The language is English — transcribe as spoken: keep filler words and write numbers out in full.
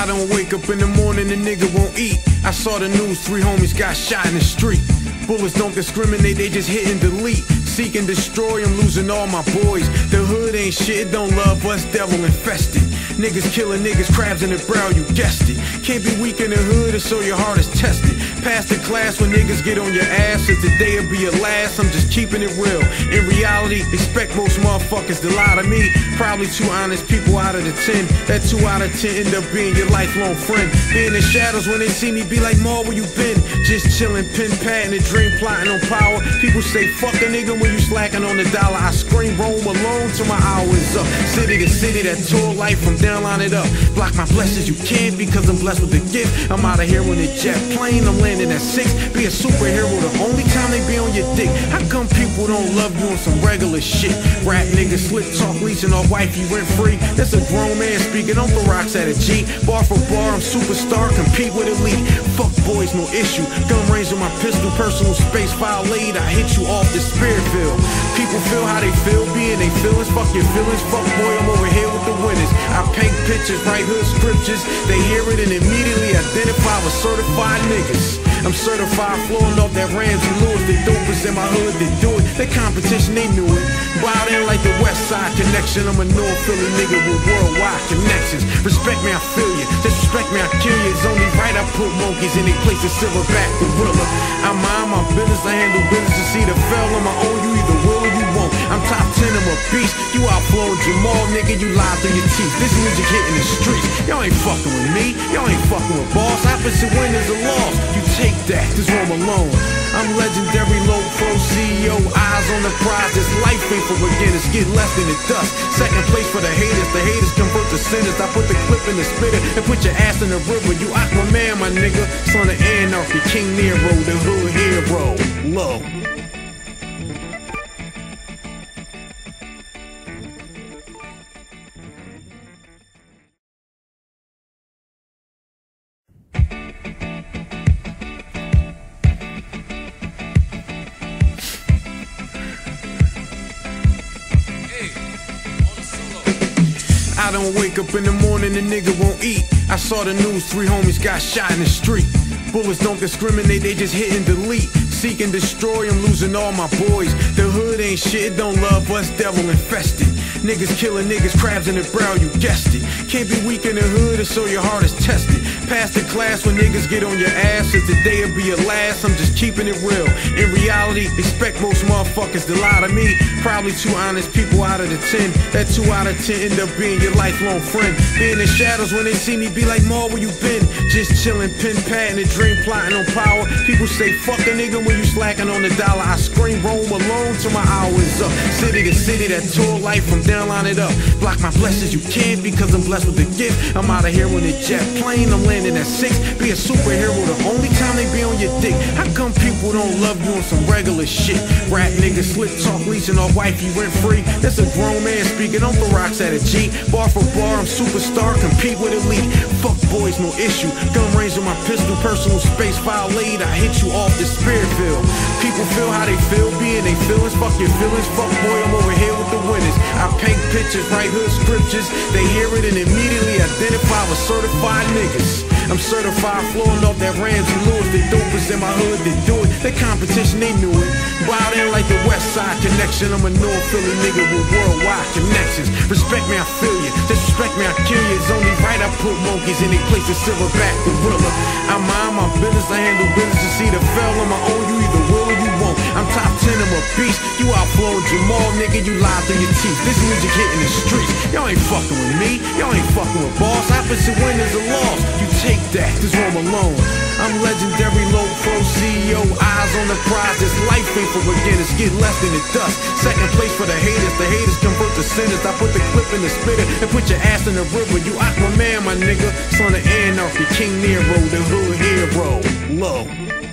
don't wake up in the morning, the nigga won't eat. I saw the news, three homies got shot in the street. Bullets don't discriminate, they just hit and delete. Seek and destroy, I'm losing all my boys. The hood ain't shit, don't love us, devil infested. Niggas killing niggas, crabs in the brow, you guessed it. Can't be weak in the hood, and so your heart is tested. Pass the class when niggas get on your ass, as the day will be your last, I'm just keeping it real. In reality, expect most motherfuckers to lie to me. Probably two honest people out of the ten. That two out of ten end up being your lifelong friend. Be in the shadows when they see me, be like, Ma, where you been? Just chillin', pen patting a dream, plotting on power. People say, fuck a nigga when you slacking on the dollar. I scream, roam alone till my hour is up. City to city, that tour life from down, line it up. Block my blessings, you can't, because I'm blessed with the gift. I'm out of here when the jet plane, I'm landing at six. Be a superhero the only time they be on your dick. How come people don't love you on some regular shit? Rap niggas, slick talk, leeching off wifey rent free. That's a grown man speaking, don't throw rocks at a G. Bar for bar, I'm superstar, compete with elite. Fuck boys, no issue. Gun range with my pistol, personal space violate. I hit you off the spirit field. People feel how they feel, being they feelings. Fuck your feelings, fuck boy, I'm over here with the winners. I paint pictures, write hood scriptures. They hear it and immediately identify with certified niggas. I'm certified, flowing off that Ramsey Lewis. The dopest in my hood, they do it. Their competition, they knew it. Wild in like the West Side Connection. I'm a North Philly nigga with worldwide connections. Respect me, I feel you. Disrespect me, I kill you. It's only right I put monkeys in their place, a silverback gorilla. I mind my business, I handle business. To see the fell on my own, you either will or you won't. I'm top ten, I'm a beast. You outflowing Jamal, nigga, you lie through your teeth. This music hitting the streets. Y'all ain't fucking with me, y'all ain't fucking with boss. Opposite winners or loss. You take that, this room alone. I'm legendary, low pro C E O, eyes on the prize. This life ain't for beginners, get left in the dust. Second place for the haters, the haters convert to sinners. I put the clip in the spitter and put your ass in the river. You Aquaman, my nigga, son of Anarchy, King Nero, the hood hero. Low. I don't wake up in the morning, the nigga won't eat. I saw the news, three homies got shot in the street. Bullets don't discriminate, they just hit and delete. Seek and destroy, I'm losing all my boys. The hood ain't shit, don't love us, devil infested. Niggas killing niggas, crabs in the brow, you guessed it. Can't be weak in the hood, and so your heart is tested. Pass the class when niggas get on your ass, as the day will be your last, I'm just keeping it real. In reality, expect most motherfuckers to lie to me. Probably two honest people out of the ten. That two out of ten end up being your lifelong friend. Be in the shadows when they see me, be like, Ma, where you been? Just chillin', pen patting a dream, plotting on power. People say, fuck a nigga when you slacking on the dollar. I scream, roam alone till my hour is up. City to city, that tour life from down, line it up. Block my blessings, you can't, because I'm blessed with the gift. I'm out of here when the jet plane, I'm landing at six. Be a superhero the only time they be on your dick. How come people don't love you on some regular shit? Rap niggas, slick talk, leeching off wifey rent free. That's a grown man speaking, don't throw rocks at a G. Bar for bar, I'm superstar, compete with elite. Fuck boys, no issue. Gun range with my pistol, personal space violate. I hit you off the spirit field. People feel how they feel, being they feelings. Fuck your feelings, fuck boy, I'm over here with the winners. I paint pictures, write hood scriptures. They hear it and immediately identify with certified niggas. I'm certified, flowing off that Ramsey Lewis. The dopest in my hood, they do it. Their competition, they knew it. Wild in like the West Side Connection. I'm a North Philly nigga with worldwide connections. Respect me, I feel you. Disrespect me, I kill you. It's only right I put monkeys in their place, a silverback gorilla. I mind my business, I handle business. To see the fell on my own, you either will or you won't. I'm top ten, I'm a beast. You outflowing Jamal, nigga, you lie through your teeth. This music hitting the streets. Y'all ain't fucking with me, y'all ain't fucking with boss. Opposite winners or loss. You take that, this room alone. I'm legendary, low pro C E O, eyes on the prize. This life ain't for beginners, get left in the dust. Second place for the haters, the haters convert to sinners. I put the clip in the spitter and put your ass in the river. You Aquaman, my nigga, son of Anarchy, King Nero, the hood hero. Low.